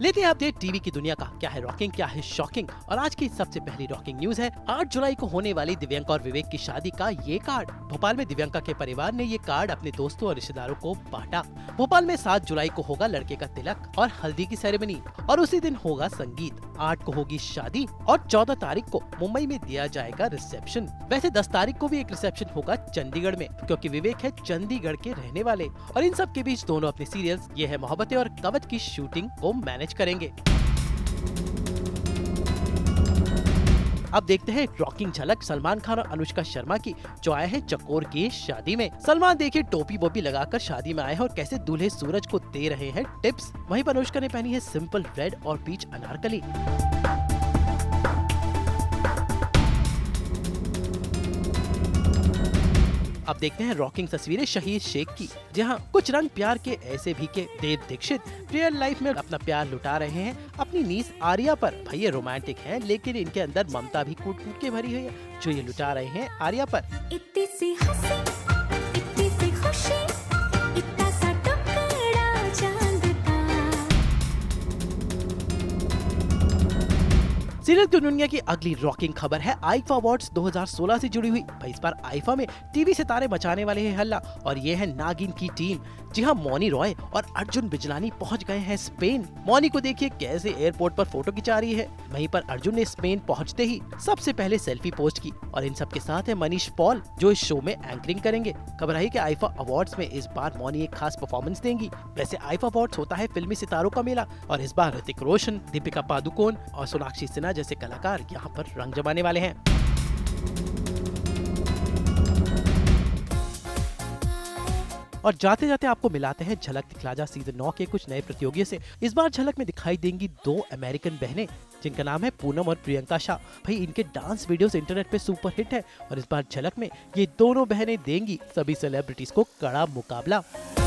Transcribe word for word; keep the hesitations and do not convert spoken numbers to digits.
लेते हैं update TV की दुनिया का। क्या है रॉकिंग, क्या है शॉकिंग। और आज की सबसे पहली रॉकिंग न्यूज है आठ जुलाई को होने वाली दिव्यांका और विवेक की शादी का ये कार्ड। भोपाल में दिव्यांका के परिवार ने ये कार्ड अपने दोस्तों और रिश्तेदारों को बांटा। भोपाल में सात जुलाई को होगा लड़के का तिलक और हल्दी की सेरेमनी और उसी दिन होगा संगीत। आठ को होगी शादी और चौदह तारीख को मुंबई में दिया जाएगा रिसेप्शन। वैसे दस तारीख को भी एक रिसेप्शन होगा चंडीगढ़ में, क्योंकि विवेक है चंडीगढ़ के रहने वाले। और इन सब के बीच दोनों अपने सीरियल्स ये है मोहब्बतें और कवच की शूटिंग को मैनेज करेंगे। अब देखते हैं एक रॉकिंग झलक सलमान खान और अनुष्का शर्मा की, जो आए हैं चकोर की शादी में। सलमान देखिए टोपी वोपी लगाकर शादी में आए हैं और कैसे दूल्हे सूरज को दे रहे हैं टिप्स। वहीं पर अनुष्का ने पहनी है सिंपल रेड और पीच अनारकली। अब देखते हैं रॉकिंग तस्वीरें शहीद शेख की, जहां कुछ रंग प्यार के ऐसे भी के देव दीक्षित रियल लाइफ में अपना प्यार लुटा रहे हैं अपनी नीस आर्या पर। भाई ये रोमांटिक हैं, लेकिन इनके अंदर ममता भी कूट कूट के भरी है, जो ये लुटा रहे हैं आर्या पर। इतनी सी हंसी, इतनी सी खुशी, इतना सा टुकड़ा चांद का। सीरियल की दुनिया की अगली रॉकिंग खबर है आईफा अवार्ड्स दो हज़ार सोलह से जुड़ी हुई। भाई इस बार आईफा में टीवी सितारे मचाने वाले हैं हल्ला, और ये है नागिन की टीम। जी हाँ, मौनी रॉय और अर्जुन बिजलानी पहुंच गए हैं स्पेन। मौनी को देखिए कैसे एयरपोर्ट पर फोटो खिंचा रही है। वहीं पर अर्जुन ने स्पेन पहुंचते ही सबसे पहले सेल्फी पोस्ट की। और इन सब के साथ है मनीष पॉल, जो इस शो में एंकरिंग करेंगे। खबर है कि आईफा अवार्ड्स में इस बार मौनी एक खास परफॉर्मेंस देंगी। वैसे आईफा अवार्ड्स होता है फिल्मी सितारों का मेला, और इस बार ऋतिक रोशन, दीपिका पादुकोण और सोनाक्षी सिन्हा जैसे कलाकार यहाँ पर रंग जमाने वाले हैं। और जाते जाते आपको मिलाते हैं झलक दिखला जा सीजन नौ के कुछ नए प्रतियोगियों से। इस बार झलक में दिखाई देंगी दो अमेरिकन बहनें, जिनका नाम है पूनम और प्रियंका शाह। भाई इनके डांस वीडियोस इंटरनेट पे सुपर हिट है, और इस बार झलक में ये दोनों बहनें देंगी सभी सेलिब्रिटीज को कड़ा मुकाबला।